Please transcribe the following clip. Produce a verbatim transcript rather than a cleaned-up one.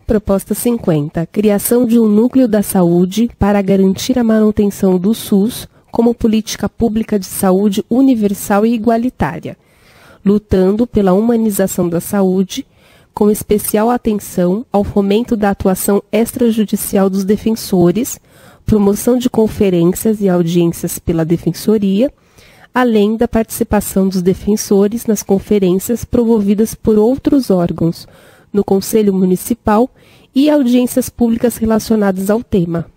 Proposta cinquenta. Criação de um núcleo da saúde para garantir a manutenção do SUS como política pública de saúde universal e igualitária, lutando pela humanização da saúde, com especial atenção ao fomento da atuação extrajudicial dos defensores, promoção de conferências e audiências pela Defensoria, além da participação dos defensores nas conferências promovidas por outros órgãos, no Conselho Municipal e audiências públicas relacionadas ao tema.